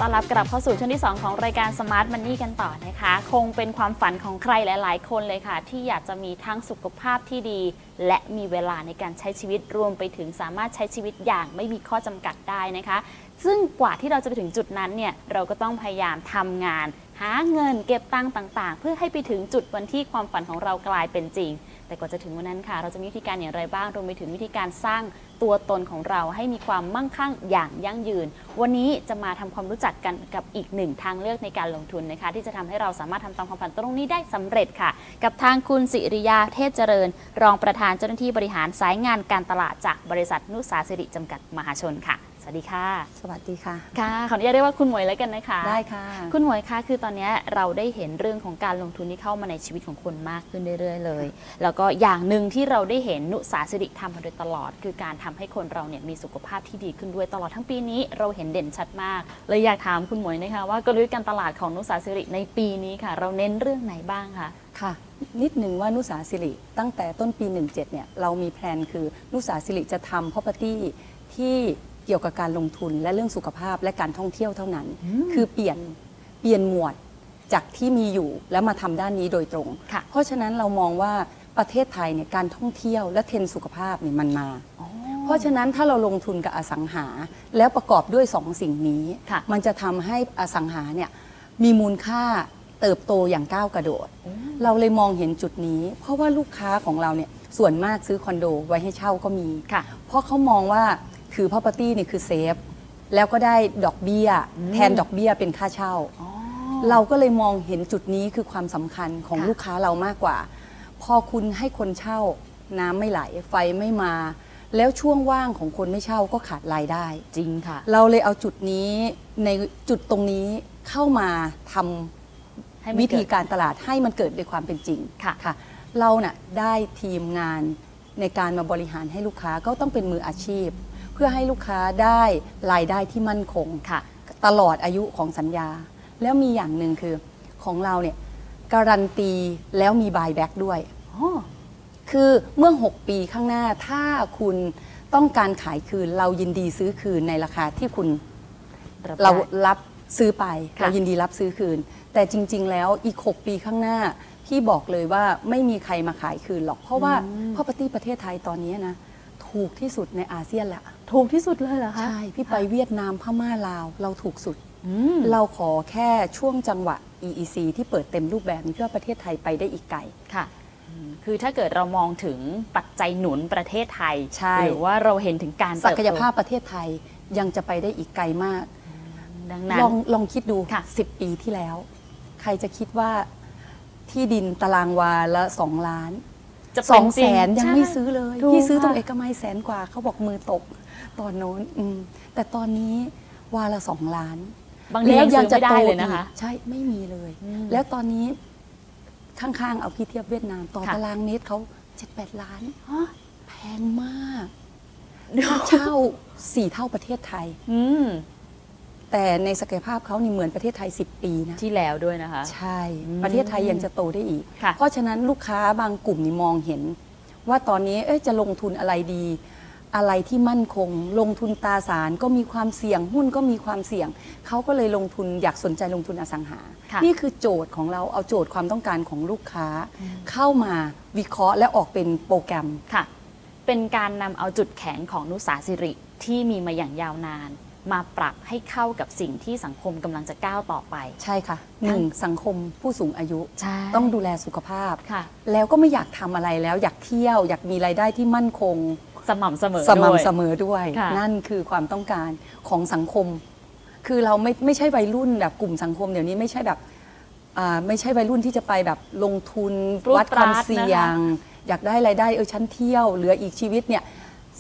ต้อนรับกลับเข้าสู่ช่วงที่2ของรายการ Smart Money กันต่อนะคะคงเป็นความฝันของใครหลายๆคนเลยค่ะที่อยากจะมีทั้งสุขภาพที่ดีและมีเวลาในการใช้ชีวิตรวมไปถึงสามารถใช้ชีวิตอย่างไม่มีข้อจำกัดได้นะคะซึ่งกว่าที่เราจะไปถึงจุดนั้นเนี่ยเราก็ต้องพยายามทำงานหาเงินเก็บตังค์ต่างๆเพื่อให้ไปถึงจุดวันที่ความฝันของเรากลายเป็นจริงแต่กว่าจะถึงวันนั้นค่ะเราจะมีวิธีการอย่างไรบ้างรวมไปถึงวิธีการสร้างตัวตนของเราให้มีความมั่งคั่งอย่างยั่งยืนวันนี้จะมาทำความรู้จักกันกับอีกหนึ่งทางเลือกในการลงทุนนะคะที่จะทำให้เราสามารถทำตามความฝันตรงนี้ได้สำเร็จค่ะกับทางคุณสิริยาเทพเจริญรองประธานเจ้าหน้าที่บริหารสายงานการตลาดจากบริษัทนุสาสิริจำกัดมหาชนค่ะสวัสดีค่ะสวัสดีค่ะค่ะขออนุญาตเรียกว่าคุณหมวยแล้วกันนะคะได้ค่ะคุณหมวยคะคือตอนนี้เราได้เห็นเรื่องของการลงทุนที่เข้ามาในชีวิตของคนมากขึ้นเรื่อยๆเลยแล้วก็อย่างหนึ่งที่เราได้เห็นนุสาสิริทำมาโดยตลอดคือการทำให้คนเราเนี่ยมีสุขภาพที่ดีขึ้นด้วยตลอดทั้งปีนี้เราเห็นเด่นชัดมากเลยอยากถามคุณหมวยนะคะว่ากลยุทธ์การตลาดของนุสาสิริในปีนี้ค่ะเราเน้นเรื่องไหนบ้างคะค่ะนิดหนึ่งว่านุสาสิริตั้งแต่ต้นปี17เนี่ยเรามีแผนคือนุสาสิริจะทำ property ที่เกี่ยวกับการลงทุนและเรื่องสุขภาพและการท่องเที่ยวเท่านั้นคือเปลี่ยนหมวดจากที่มีอยู่แล้วมาทำด้านนี้โดยตรงเพราะฉะนั้นเรามองว่าประเทศไทยเนี่ยการท่องเที่ยวและเทรนด์สุขภาพเนี่ยมันมาเพราะฉะนั้นถ้าเราลงทุนกับอสังหาแล้วประกอบด้วย2สิ่งนี้มันจะทำให้อสังหาเนี่ยมีมูลค่าเติบโตอย่างก้าวกระโดดเราเลยมองเห็นจุดนี้เพราะว่าลูกค้าของเราเนี่ยส่วนมากซื้อคอนโดไว้ให้เช่าก็มีเพราะเขามองว่าถือ property นี่คือเซฟแล้วก็ได้ดอกเบี้ยแทนดอกเบี้ยเป็นค่าเช่าเราก็เลยมองเห็นจุดนี้คือความสำคัญของลูกค้าเรามากกว่าพอคุณให้คนเช่าน้ำไม่ไหลไฟไม่มาแล้วช่วงว่างของคนไม่เช่าก็ขาดรายได้จริงค่ะเราเลยเอาจุดนี้ในจุดตรงนี้เข้ามาทำวิธีการตลาดให้มันเกิดด้วยความเป็นจริงค่ะเราน่ะได้ทีมงานในการมาบริหารให้ลูกค้าก็ต้องเป็นมืออาชีพเพื่อให้ลูกค้าได้รายได้ที่มั่นคงตลอดอายุของสัญญาแล้วมีอย่างหนึ่งคือของเราเนี่ยการันตีแล้วมีบายแบ็กด้วยคือเมื่อ6ปีข้างหน้าถ้าคุณต้องการขายคืนเรายินดีซื้อคืนในราคาที่คุณเรารับซื้อไปเรายินดีรับซื้อคืนแต่จริงๆแล้วอีก6ปีข้างหน้าพี่บอกเลยว่าไม่มีใครมาขายคืนหรอกเพราะว่า property ประเทศไทยตอนนี้นะถูกที่สุดในอาเซียนแหละถูกที่สุดเลยเหรอคะใช่พี่ไปเวียดนามพม่าลาวเราถูกสุดเราขอแค่ช่วงจังหวะ EEC ที่เปิดเต็มรูปแบบนี้เพื่อประเทศไทยไปได้อีกไกลค่ะคือถ้าเกิดเรามองถึงปัจจัยหนุนประเทศไทยหรือว่าเราเห็นถึงการศักยภาพประเทศไทยยังจะไปได้อีกไกลมากดังนั้นลองคิดดู10 ปีที่แล้วใครจะคิดว่าที่ดินตารางวาละ2 ล้าน200,000ยังไม่ซื้อเลยพี่ซื้อตรงเอกมัย100,000 กว่าเขาบอกมือตกตอนโน้นแต่ตอนนี้วาละ2 ล้านบางทียังจะได้เลยนะคะใช่ไม่มีเลยแล้วตอนนี้ข้างๆเอาพี่เทียบเวียดนามต่อตารางเมตรเขา7-8 ล้านแพงมากค่าเช่า4 เท่าประเทศไทยแต่ในศักยภาพเขานี่เหมือนประเทศไทย10 ปีนะที่แล้วด้วยนะคะใช่ประเทศไทยยังจะโตได้อีกเพราะฉะนั้นลูกค้าบางกลุ่มนี่มองเห็นว่าตอนนี้จะลงทุนอะไรดีอะไรที่มั่นคงลงทุนตราสารก็มีความเสี่ยงหุ้นก็มีความเสี่ยงเขาก็เลยลงทุนอยากสนใจลงทุนอสังหานี่คือโจทย์ของเราเอาโจทย์ความต้องการของลูกค้าเข้ามาวิเคราะห์และออกเป็นโปรแกรมค่ะเป็นการนำเอาจุดแข็งของนุสาสิริที่มีมาอย่างยาวนานมาปรับให้เข้ากับสิ่งที่สังคมกำลังจะก้าวต่อไปใช่ค่ะ1สังคมผู้สูงอายุต้องดูแลสุขภาพแล้วก็ไม่อยากทำอะไรแล้วอยากเที่ยวอยากมีรายได้ที่มั่นคงสม่ำเสมอด้วยนั่นคือความต้องการของสังคมคือเราไม่ใช่วัยรุ่นแบบกลุ่มสังคมเดี๋ยวนี้ไม่ใช่แบบไม่ใช่วัยรุ่นที่จะไปแบบลงทุนวัดความเสี่ยงอยากได้รายได้ฉันเที่ยวเหลืออีกชีวิตเนี่ย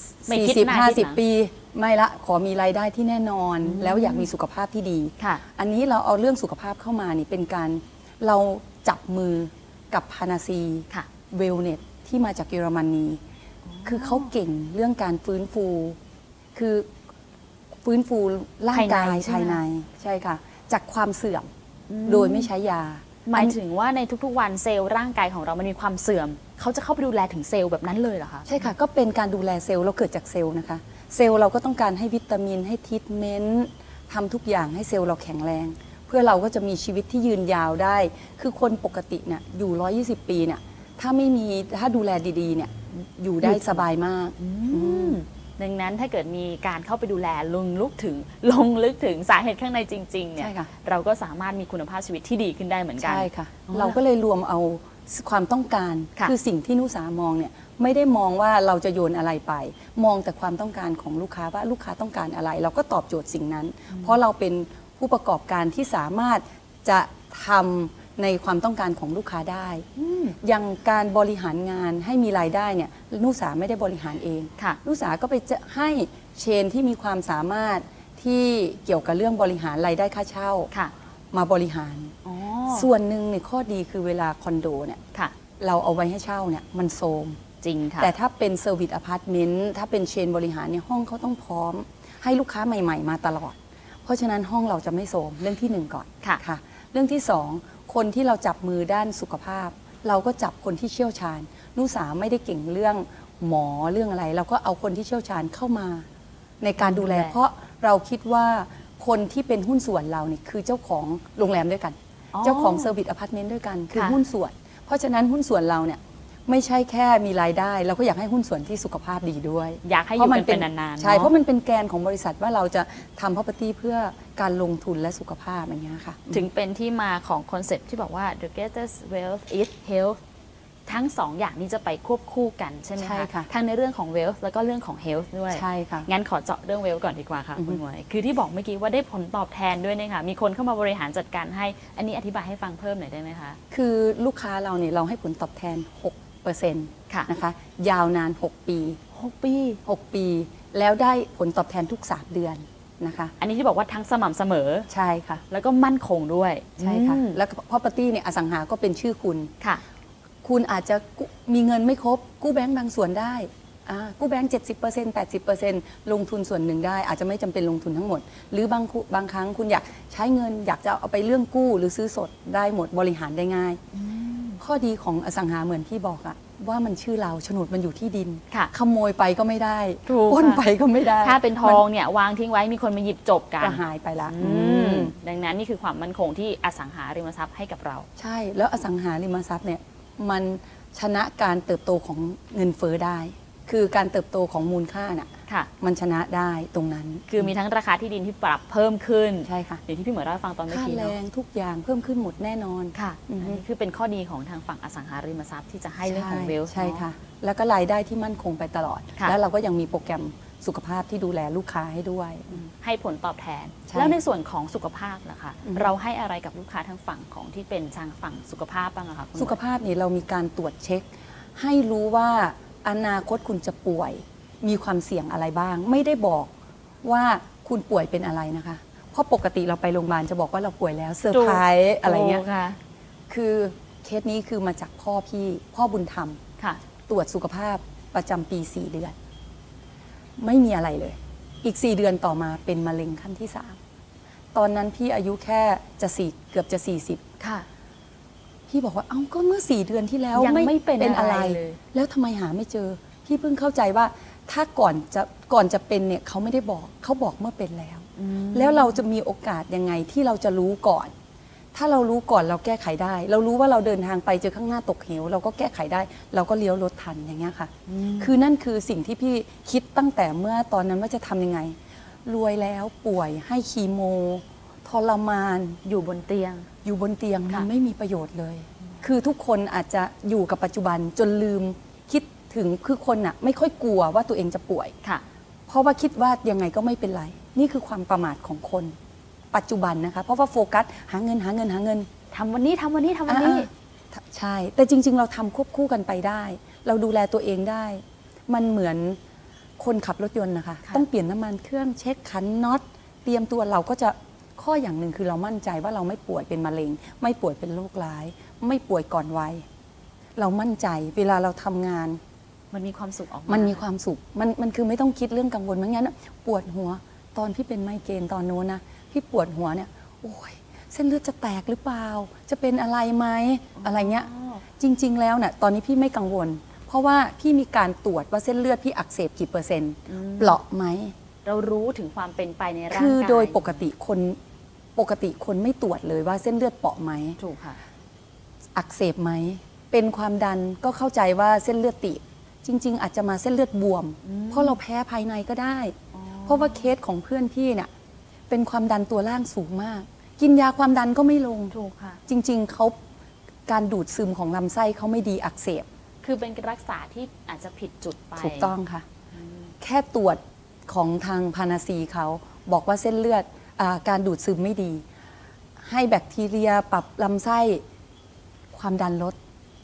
40-50 ปีไม่ละขอมีรายได้ที่แน่นอนแล้วอยากมีสุขภาพที่ดีอันนี้เราเอาเรื่องสุขภาพเข้ามานี่เป็นการเราจับมือกับพานาซีเวลเนสที่มาจากเยอรมนีคือเขาเก่งเรื่องการฟื้นฟูคือฟื้นฟูร่างกายภายในใช่ค่ะจากความเสื่อมโดยไม่ใช้ยาหมายถึงว่าในทุกๆวันเซลล์ร่างกายของเรามันมีความเสื่อมเขาจะเข้าไปดูแลถึงเซลล์แบบนั้นเลยเหรอคะใช่ค่ะก็เป็นการดูแลเซลล์เราเกิดจากเซลล์นะคะเซลล์เราก็ต้องการให้วิตามินให้ทรีทเมนต์ทำทุกอย่างให้เซลล์เราแข็งแรง เพื่อเราก็จะมีชีวิตที่ยืนยาวได้ คือคนปกติเนี่ยอยู่120 ปีเนี่ยถ้าดูแลดีๆเนี่ยอยู่ได้สบายมากดังนั้นถ้าเกิดมีการเข้าไปดูแลลงลึกถึงสาเหตุข้างในจริงๆเนี่ยเราก็สามารถมีคุณภาพชีวิตที่ดีขึ้นได้เหมือนกันใช่ค่ะเราก็เลยรวมเอาความต้องการคือสิ่งที่นุสามองเนี่ยไม่ได้มองว่าเราจะโยนอะไรไปมองแต่ความต้องการของลูกค้าว่าลูกค้าต้องการอะไรเราก็ตอบโจทย์สิ่งนั้นเพราะเราเป็นผู้ประกอบการที่สามารถจะทำในความต้องการของลูกค้าได้อย่างการบริหารงานให้มีรายได้เนี่ยนุสาไม่ได้บริหารเองนุสาก็ไปจะให้เชนที่มีความสามารถที่เกี่ยวกับเรื่องบริหารรายได้ค่าเช่ามาบริหารส่วนหนึ่งในข้อดีคือเวลาคอนโดเนี่ยเราเอาไว้ให้เช่าเนี่ยมันโทรมจริงค่ะแต่ถ้าเป็นเซอร์วิสอพาร์ตเมนต์ถ้าเป็นเชนบริหารเนี่ยห้องเขาต้องพร้อมให้ลูกค้าใหม่ๆมาตลอดเพราะฉะนั้นห้องเราจะไม่โทรมเรื่องที่1ก่อนค่ะเรื่องที่2คนที่เราจับมือด้านสุขภาพเราก็จับคนที่เชี่ยวชาญนุสาไม่ได้เก่งเรื่องหมอเรื่องอะไรเราก็เอาคนที่เชี่ยวชาญเข้ามาในการดูแลเพราะเราคิดว่าคนที่เป็นหุ้นส่วนเราเนี่ยคือเจ้าของโรงแรมด้วยกันเจ้าของเซอร์วิสอพาร์ตเมนต์ด้วยกันคือหุ้นส่วนเพราะฉะนั้นหุ้นส่วนเราเนี่ยไม่ใช่แค่มีรายได้เราก็อยากให้หุ้นส่วนที่สุขภาพดีด้วยอยากให้อยู่กันเป็นนานๆใช่เพราะมันเป็นแกนของบริษัทว่าเราจะทำ property เพื่อการลงทุนและสุขภาพอย่างเงี้ยค่ะถึงเป็นที่มาของคอนเซ็ปต์ที่บอกว่า the greatest wealth is health ทั้ง2 อย่างนี้จะไปควบคู่กันใช่ไหมคะทั้งในเรื่องของ wealth แล้วก็เรื่องของ health ด้วยใช่ค่ะงั้นขอเจาะเรื่อง wealth ก่อนดีกว่าค่ะคุณหมวยคือที่บอกเมื่อกี้ว่าได้ผลตอบแทนด้วยนะคะมีคนเข้ามาบริหารจัดการให้อันนี้อธิบายให้ฟังเพิ่มหน่อยได้ไหมคะคือลูกค้าเราเนี่ยเราให้ผลตอบแทน6%นะคะยาวนาน6 ปีแล้วได้ผลตอบแทนทุก3 เดือนนะคะอันนี้ที่บอกว่าทั้งสม่ำเสมอใช่ค่ะแล้วก็มั่นคงด้วยใช่ค่ะแล้ว property เนี่ยอสังหาก็เป็นชื่อคุณค่ะคุณอาจจะมีเงินไม่ครบกู้แบงก์บางส่วนได้กู้แบงก์ 70% 80% ลงทุนส่วนหนึ่งได้อาจจะไม่จำเป็นลงทุนทั้งหมดหรือบางครั้งคุณอยากใช้เงินอยากจะเอาไปเรื่องกู้หรือซื้อสดได้หมดบริหารได้ง่ายข้อดีของอสังหาเหมือนที่บอกอะว่ามันชื่อเราโฉนดมันอยู่ที่ดินขโมยไปก็ไม่ได้ปล้นไปก็ไม่ได้ถ้าเป็นทองเนี่ยวางทิ้งไว้มีคนมาหยิบจบกันก็หายไปละดังนั้นนี่คือความมั่นคงที่อสังหาริมทรัพย์ให้กับเราใช่แล้วอสังหาริมทรัพย์เนี่ยมันชนะการเติบโตของเงินเฟ้อได้คือการเติบโตของมูลค่าน่ะมันชนะได้ตรงนั้นคือมีทั้งราคาที่ดินที่ปรับเพิ่มขึ้นใช่ค่ะอย่างที่พี่เหมยเล่าให้ฟังตอนเมื่อกี้ค่าแรงทุกอย่างเพิ่มขึ้นหมดแน่นอนค่ะอันนี้คือเป็นข้อดีของทางฝั่งอสังหาริมทรัพย์ที่จะให้เรื่องของเวลใช่ค่ะแล้วก็รายได้ที่มั่นคงไปตลอดแล้วเราก็ยังมีโปรแกรมสุขภาพที่ดูแลลูกค้าให้ด้วยให้ผลตอบแทนแล้วในส่วนของสุขภาพล่ะคะเราให้อะไรกับลูกค้าทางฝั่งของที่เป็นทางฝั่งสุขภาพบ้างคะสุขภาพนี่เรามีการตรวจเช็คให้รู้ว่าอนาคตคุณจะป่วยมีความเสี่ยงอะไรบ้างไม่ได้บอกว่าคุณป่วยเป็นอะไรนะคะเพราะปกติเราไปโรงพยาบาลจะบอกว่าเราป่วยแล้วเซอร์ไพรส์อะไรเงี้ยคือเคสนี้คือมาจากพ่อบุญธรรมตรวจสุขภาพประจำปี4 เดือนไม่มีอะไรเลยอีก4 เดือนต่อมาเป็นมะเร็งขั้นที่3ตอนนั้นพี่อายุแค่เกือบจะ40 ค่ะพี่บอกว่าเอ้าก็เมื่อ4 เดือนที่แล้วไม่เป็นอะไรเลยแล้วทำไมหาไม่เจอพี่เพิ่งเข้าใจว่าถ้าก่อนจะเป็นเนี่ยเขาไม่ได้บอกเขาบอกเมื่อเป็นแล้วเราจะมีโอกาสยังไงที่เราจะรู้ก่อนถ้าเรารู้ก่อนเราแก้ไขได้เรารู้ว่าเราเดินทางไปเจอข้างหน้าตกเหวเราก็แก้ไขได้เราก็เลี้ยวรถทันอย่างเงี้ยค่ะคือนั่นคือสิ่งที่พี่คิดตั้งแต่เมื่อตอนนั้นว่าจะทำยังไงรวยแล้วป่วยให้คีโมทรมานอยู่บนเตียงมันไม่มีประโยชน์เลยคือทุกคนอาจจะอยู่กับปัจจุบันจนลืมคิดถึงคือคนน่ะไม่ค่อยกลัวว่าตัวเองจะป่วยเพราะว่าคิดว่ายังไงก็ไม่เป็นไรนี่คือความประมาทของคนปัจจุบันนะคะเพราะว่าโฟกัสหาเงินทำวันนี้ใช่แต่จริงๆเราทำควบคู่กันไปได้เราดูแลตัวเองได้มันเหมือนคนขับรถยนต์นะคะต้องเปลี่ยนน้ำมันเครื่องเช็คขันน็อตเตรียมตัวเราก็จะข้ออย่างหนึ่งคือเรามั่นใจว่าเราไม่ป่วยเป็นมะเร็งไม่ป่วยเป็นโรคร้ายไม่ป่วยก่อนวัยเรามั่นใจเวลาเราทำงานมันมีความสุขออกมันมีความสุขมันคือไม่ต้องคิดเรื่องกังวลไม่งั้นปวดหัวตอนพี่เป็นไมเกรนตอนโน้นนะพี่ปวดหัวเนี่ยโอ้ยเส้นเลือดจะแตกหรือเปล่าจะเป็นอะไรไหมอะไรเงี้ยจริงๆแล้วเนี่ยตอนนี้พี่ไม่กังวลเพราะว่าพี่มีการตรวจว่าเส้นเลือดพี่อักเสบกี่เปอร์เซ็นต์เปราะไหมเรารู้ถึงความเป็นไปในร่างกายคือโดยปกติคนไม่ตรวจเลยว่าเส้นเลือดเปราะไหมถูกค่ะอักเสบไหมเป็นความดันก็เข้าใจว่าเส้นเลือดตีบจริงๆอาจจะมาเส้นเลือดบวมเพราะเราแพ้ภายในก็ได้เพราะว่าเคสของเพื่อนพี่เนี่ยเป็นความดันตัวล่างสูงมากกินยาความดันก็ไม่ลงถูกค่ะจริงๆเขาการดูดซึมของลำไส้เขาไม่ดีอักเสบคือเป็นการรักษาที่อาจจะผิดจุดไปถูกต้องค่ะแค่ตรวจของทางพานาซีเขาบอกว่าเส้นเลือดการดูดซึมไม่ดีให้แบคทีเรียปรับลำไส้ความดันลด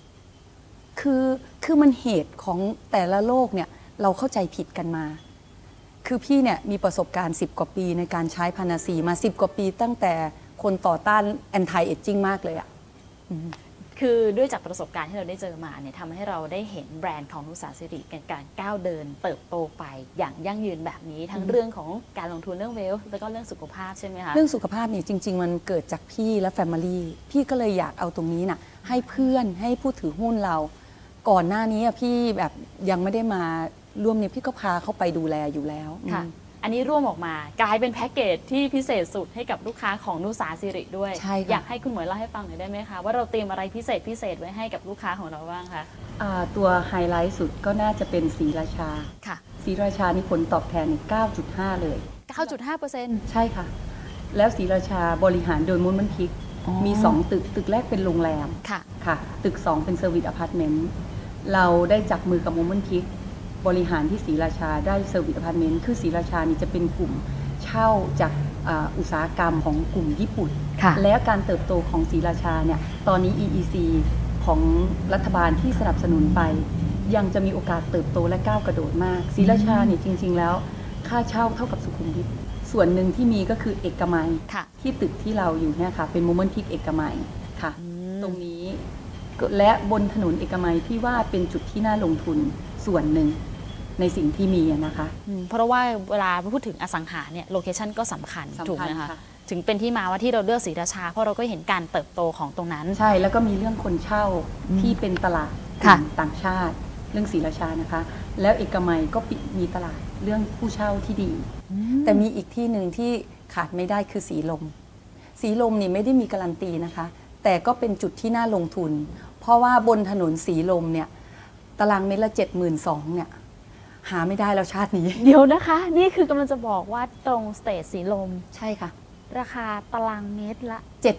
คือมันเหตุของแต่ละโรคเนี่ยเราเข้าใจผิดกันมาคือพี่เนี่ยมีประสบการณ์10 กว่าปีในการใช้พานาซีมา10 กว่าปีตั้งแต่คนต่อต้านแอนตี้เอจจิ้งมากเลยอะคือด้วยจากประสบการณ์ที่เราได้เจอมาเนี่ยทำให้เราได้เห็นแบรนด์ของนุสาสิริในการก้าวเดินเติบโตไปอย่างยั่งยืนแบบนี้ทั้งเรื่องของการลงทุนเรื่องเวลส์แล้วก็เรื่องสุขภาพใช่ไหมคะเรื่องสุขภาพนี่จริงๆมันเกิดจากพี่และแฟมิลี่พี่ก็เลยอยากเอาตรงนี้น่ะให้เพื่อนให้ผู้ถือหุ้นเราก่อนหน้านี้พี่แบบยังไม่ได้มาร่วมเนี่ยพี่ก็พาเขาไปดูแลอยู่แล้วค่ะอันนี้ร่วมออกมากลายเป็นแพ็กเกจที่พิเศษสุดให้กับลูกค้าของนุสาสิริด้วยอยากให้คุณหมวยเล่าให้ฟังหน่อยได้ไหมคะว่าเราเตรียมอะไรพิเศษไว้ให้กับลูกค้าของเราบ้างคะตัวไฮไลท์สุดก็น่าจะเป็นศรีราชาค่ะศรีราชานี่ผลตอบแทน 9.5 เลย 9.5% ใช่ค่ะแล้วศรีราชาบริหารโดยมูลมันพิกมี2ตึกแรกเป็นโรงแรมค่ะตึก2เป็นเซอร์วิสอพาร์ตเมนต์เราได้จับมือกับมูลมันพิกบริหารที่ศรีราชาได้เซอร์วิสอพาร์ตเมนต์คือศรีราชานี่จะเป็นกลุ่มเช่าจากอุตสาหกรรมของกลุ่มญี่ปุ่นและการเติบโตของศรีราชาเนี่ยตอนนี้ EEC ของรัฐบาลที่สนับสนุนไปยังจะมีโอกาสเติบโตและก้าวกระโดดมากศรีราชาเนี่ยจริงๆแล้วค่าเช่าเท่ากับสุขุมวิทส่วนหนึ่งที่มีก็คือเอกมัยที่ตึกที่เราอยู่เนี่ยค่ะเป็นโมเมนต์ทิกเอกมัยค่ะตรงนี้และบนถนนเอกมัยพี่ว่าเป็นจุดที่น่าลงทุนส่วนหนึ่งในสิ่งที่มีนะคะเพราะว่าเวลาพูดถึงอสังหาเนี่ยโลเคชันก็สำคัญถูกไหมคะถึงเป็นที่มาว่าที่เราเลือกศรีราชาเพราะเราก็เห็นการเติบโตของตรงนั้นใช่แล้วก็มีเรื่องคนเช่าที่เป็นตลาดต่างชาติเรื่องศรีราชานะคะแล้วเอกมัยก็มีตลาดเรื่องผู้เช่าที่ดีแต่มีอีกที่หนึ่งที่ขาดไม่ได้คือสีลมสีลมนี่ไม่ได้มีการันตีนะคะแต่ก็เป็นจุดที่น่าลงทุนเพราะว่าบนถนนสีลมเนี่ยตารางเมตรละ 72,000 เนี่ยหาไม่ได้แล้วชาตินี้เดี๋ยวนะคะนี่คือกำลังจะบอกว่าตรงสเตจสีลมใช่ค่ะราคาตารางเมตรละ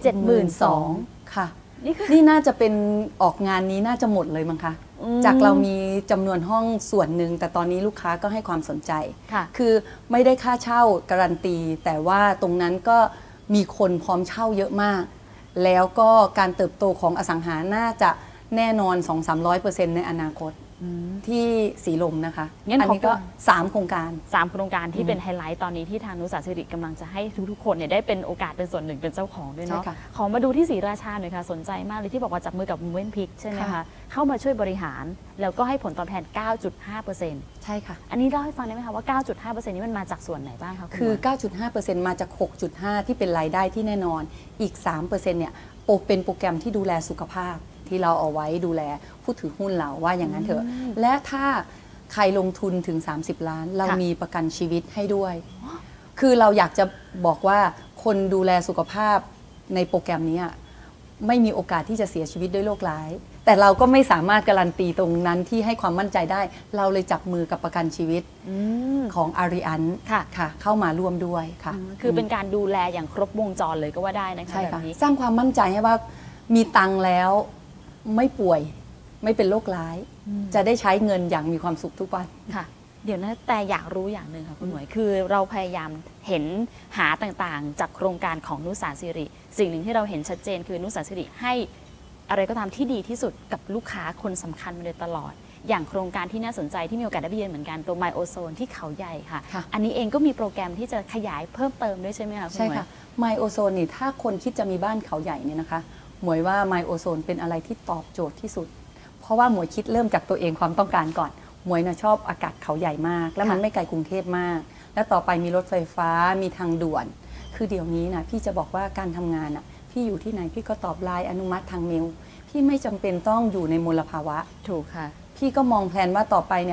72,000 ค่ะนี่น่าจะเป็นออกงานนี้น่าจะหมดเลยมั้งคะจากเรามีจำนวนห้องส่วนหนึ่งแต่ตอนนี้ลูกค้าก็ให้ความสนใจคือไม่ได้ค่าเช่าการันตีแต่ว่าตรงนั้นก็มีคนพร้อมเช่าเยอะมากแล้วก็การเติบโตของอสังหาน่าจะแน่นอน 200-300% ในอนาคตที่สีลมนะคะอันนี้ก็3 โครงการ 3 โครงการที่เป็นไฮไลท์ตอนนี้ที่ทางนุสาสิริกำลังจะให้ทุกๆคนเนี่ยได้เป็นโอกาสเป็นส่วนหนึ่งเป็นเจ้าของด้วยเนาะขอมาดูที่ศรีราชาหน่อยค่ะสนใจมากเลยที่บอกว่าจับมือกับมูเวนพิกใช่ไหมคะเข้ามาช่วยบริหารแล้วก็ให้ผลตอบแทน 9.5% ใช่ค่ะอันนี้เล่าให้ฟังได้ไหมคะว่า 9.5% นี้มันมาจากส่วนไหนบ้างคะคือ 9.5% มาจาก 6.5 ที่เป็นรายได้ที่แน่นอนอีก 3% เนี่ยเป็นโปรแกรมที่ดูแลสุขภาพที่เราเอาไว้ดูแลผู้ถือหุ้นเราว่าอย่างนั้นเถอะและถ้าใครลงทุนถึง30 ล้านเรามีประกันชีวิตให้ด้วยคือเราอยากจะบอกว่าคนดูแลสุขภาพในโปรแกรมนี้ไม่มีโอกาสที่จะเสียชีวิตด้วยโรคร้ายแต่เราก็ไม่สามารถการันตีตรงนั้นที่ให้ความมั่นใจได้เราเลยจับมือกับประกันชีวิตของอาริอันค่ะเข้ามาร่วมด้วยค่ะคือเป็นการดูแลอย่างครบวงจรเลยก็ว่าได้นะคะแบบนี้สร้างความมั่นใจให้ว่ามีตังค์แล้วไม่ป่วยไม่เป็นโรคร้ายจะได้ใช้เงินอย่างมีความสุขทุกวันค่ะเดี๋ยวนะแต่อยากรู้อย่างหนึ่งค่ะคุณหมวยคือเราพยายามเห็นหาต่างๆจากโครงการของนุสาสิริสิ่งหนึ่งที่เราเห็นชัดเจนคือนุสาสิริให้อะไรก็ตามที่ดีที่สุดกับลูกค้าคนสำคัญมาโดยตลอดอย่างโครงการที่น่าสนใจที่มีโอกาสได้ไปเยือนเหมือนกันตัว My Ozone ที่เขาใหญ่ค่ะอันนี้เองก็มีโปรแกรมที่จะขยายเพิ่มเติมด้วยใช่ไหมคะคุณหมวยใช่ค่ะ My Ozone นี่ถ้าคนคิดจะมีบ้านเขาใหญ่เนี่ยนะคะหมวยว่า My Ozone เป็นอะไรที่ตอบโจทย์ที่สุดเพราะว่าหมวยคิดเริ่มจากตัวเองความต้องการก่อนหมวยชอบอากาศเขาใหญ่มากแล้วมันไม่ไกลกรุงเทพมากแล้วต่อไปมีรถไฟฟ้ามีทางด่วนคือเดี๋ยวนี้นะพี่จะบอกว่าการทำงานพี่อยู่ที่ไหนพี่ก็ตอบไลน์อนุมัติทางเมลพี่ไม่จำเป็นต้องอยู่ในมลภาวะถูกค่ะพี่ก็มองแผนว่าต่อไปเนี่ย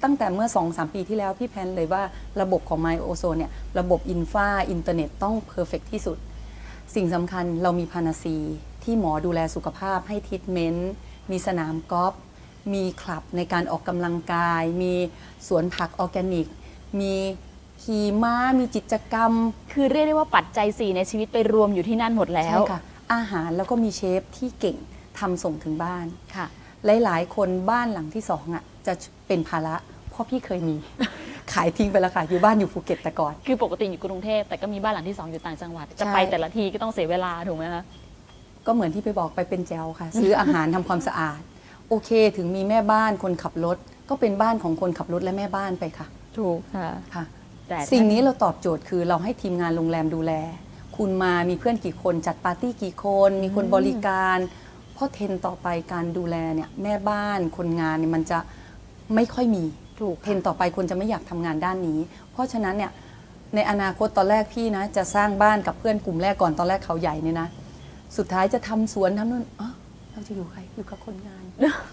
ตั้งแต่เมื่อ 2-3 ปีที่แล้วพี่แพนเลยว่าระบบของ My Ozone เนี่ยระบบอินฟาอินเทอร์เน็ตต้องเพอร์เฟกที่สุดสิ่งสำคัญเรามีพานาซีที่หมอดูแลสุขภาพให้ทรีทเมนต์มีสนามกอล์ฟมีคลับในการออกกำลังกายมีสวนผักออร์แกนิกมีขี่ม้ามีกิจกรรมคือเรียกได้ว่าปัจจัย4ในชีวิตไปรวมอยู่ที่นั่นหมดแล้วใช่ค่ะอาหารแล้วก็มีเชฟที่เก่งทำส่งถึงบ้านค่ะหลายๆคนบ้านหลังที่2อ่ะจะเป็นภาระเพราะพี่เคยมี ขายทิ้งไปแล้วค่ะอยู่บ้านอยู่ภูเก็ตแต่ก่อนคือปกติอยู่กรุงเทพแต่ก็มีบ้านหลังที่2อยู่ต่างจังหวัดจะไปแต่ละทีก็ต้องเสียเวลาถูกไหมคะก็เหมือนที่ไปบอกไปเป็นแจวค่ะ ซื้ออาหารทำความสะอาดโอเคถึงมีแม่บ้านคนขับรถก็เป็นบ้านของคนขับรถและแม่บ้านไปค่ะถูกค่ะแต่สิ่งนี้เราตอบโจทย์คือเราให้ทีมงานโรงแรมดูแลคุณมามีเพื่อนกี่คนจัดปาร์ตี้กี่คนมีคนบริการเพราะเทรนต่อไปการดูแลเนี่ยแม่บ้านคนงานเนี่ยมันจะไม่ค่อยมีถูกเทรนต่อไปคนจะไม่อยากทำงานด้านนี้เพราะฉะนั้นเนี่ยในอนาคตตอนแรกพี่นะจะสร้างบ้านกับเพื่อนกลุ่มแรกก่อนตอนแรกเขาใหญ่เนี่ยนะสุดท้ายจะทำสวนทำนู่นเราจะอยู่ใครอยู่กับคนงาน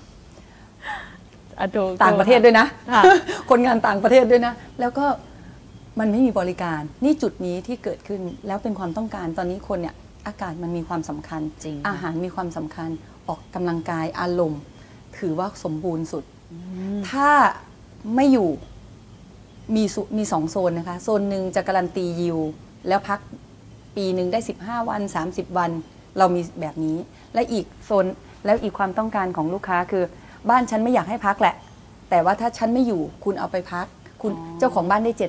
ต่างประเทศด้วยนะคนงานต่างประเทศด้วยนะแล้วก็มันไม่มีบริการนี่จุดนี้ที่เกิดขึ้นแล้วเป็นความต้องการตอนนี้คนเนี่ยอากาศมันมีความสำคัญอาหารมีความสำคัญออกกำลังกายอารมณ์ถือว่าสมบูรณ์สุดถ้าไม่อยู่มี2 โซนนะคะโซนหนึ่งจะการันตียิวแล้วพักปีหนึ่งได้15 วัน30 วันเรามีแบบนี้และอีกโซนแล้วอีกความต้องการของลูกค้าคือบ้านฉันไม่อยากให้พักแหละแต่ว่าถ้าฉันไม่อยู่คุณเอาไปพักคุณเจ้าของบ้านได้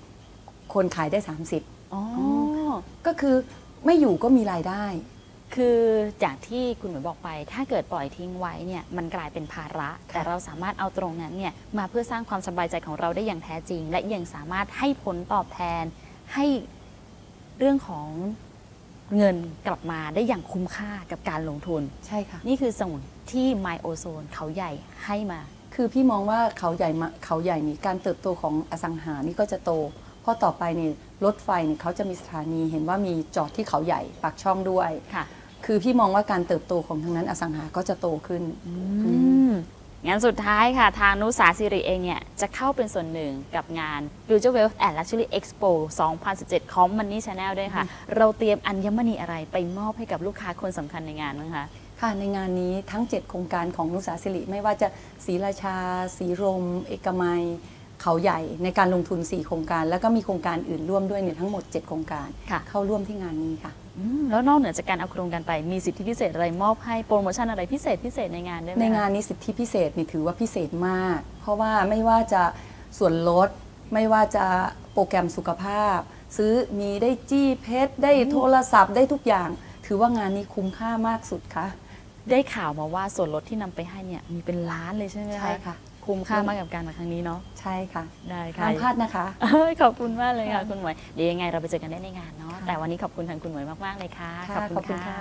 70คนขายได้30ก็คือไม่อยู่ก็มีรายได้คือจากที่คุณหมวยบอกไปถ้าเกิดปล่อยทิ้งไว้เนี่ยมันกลายเป็นภาระแต่เราสามารถเอาตรงนั้นเนี่ยมาเพื่อสร้างความสบายใจของเราได้อย่างแท้จริงและยังสามารถให้ผลตอบแทนให้เรื่องของเงินกลับมาได้อย่างคุ้มค่ากับการลงทุนใช่ค่ะนี่คือสมุนที่ My Ozone เขาใหญ่ให้มาคือพี่มองว่าเขาใหญ่นี่การเติบโตของอสังหานี่ก็จะโตเพราะต่อไปนี่รถไฟนี่เขาจะมีสถานีเห็นว่ามีจอดที่เขาใหญ่ปากช่องด้วยค่ะคือพี่มองว่าการเติบโตของทางนั้นอสังหาก็จะโตขึ้นงั้นสุดท้ายค่ะทางนุสาสิริเองเนี่ยจะเข้าเป็นส่วนหนึ่งกับงาน Future Wealth and Luxury Expo 2017 ของ Money Channel ด้วยค่ะเราเตรียมอัญมณีอะไรไปมอบให้กับลูกค้าคนสำคัญในงานบ้างคะค่ะในงานนี้ทั้ง7โครงการของนุสาสิริไม่ว่าจะศรีราชาศรีลมเอกมัยเขาใหญ่ในการลงทุน4โครงการแล้วก็มีโครงการอื่นร่วมด้วยเนี่ยทั้งหมด7โครงการเข้าร่วมที่งานนี้ค่ะแล้วนอกเหนือจากการเอาโครงการไปมีสิทธิพิเศษอะไรมอบให้โปรโมชั่นอะไรพิเศษในงานได้ไหมในงานนี้สิทธิพิเศษนี่ถือว่าพิเศษมากเพราะว่าไม่ว่าจะส่วนลดไม่ว่าจะโปรแกรมสุขภาพซื้อมีได้จี้เพชรได้โทรศัพท์ได้ทุกอย่างถือว่างานนี้คุ้มค่ามากสุดค่ะได้ข่าวมาว่าส่วนลดที่นำไปให้เนี่ยมีเป็นล้านเลยใช่ไหมคะใช่ค่ะคุ้มค่ามากกับการมาครั้งนี้เนาะใช่ค่ะได้ค่ะห้ามพลาดนะคะขอบคุณมากเลยค่ะคุณหมวยเดี๋ยวยังไงเราไปเจอกันได้ในงานเนาะแต่วันนี้ขอบคุณทางคุณหมวยมากๆเลยค่ะขอบคุณค่ะ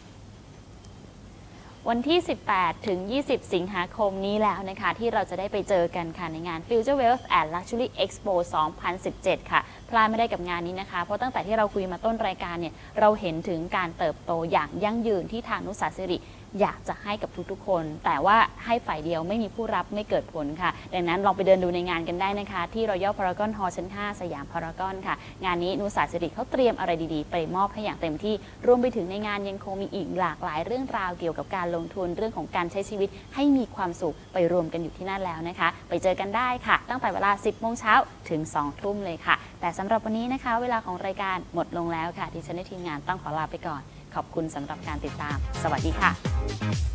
วันที่18ถึง20สิงหาคมนี้แล้วนะคะที่เราจะได้ไปเจอกันค่ะในงาน Future Wealth and Luxury Expo 2017 ค่ะพลาดไม่ได้กับงานนี้นะคะเพราะตั้งแต่ที่เราคุยมาต้นรายการเนี่ยเราเห็นถึงการเติบโตอย่างยั่งยืนที่ทางนุสาสิริอยากจะให้กับทุกๆคนแต่ว่าให้ฝ่ายเดียวไม่มีผู้รับไม่เกิดผลค่ะดังนั้นลองไปเดินดูในงานกันได้นะคะที่ Royal Paragon Hall ชั้น 5 สยามพารากอนค่ะงานนี้นุสาสิริเขาเตรียมอะไรดีๆไปมอบให้อย่างเต็มที่รวมไปถึงในงานยังคงมีอีกหลากหลายเรื่องราวเกี่ยวกับการลงทุนเรื่องของการใช้ชีวิตให้มีความสุขไปรวมกันอยู่ที่นั่นแล้วนะคะไปเจอกันได้ค่ะตั้งแต่เวลา 10 โมงเช้าถึง 2 ทุ่มเลยค่ะแต่สำหรับวันนี้นะคะเวลาของรายการหมดลงแล้วค่ะดิฉันและทีมงานต้องขอลาไปก่อนขอบคุณสำหรับการติดตามสวัสดีค่ะ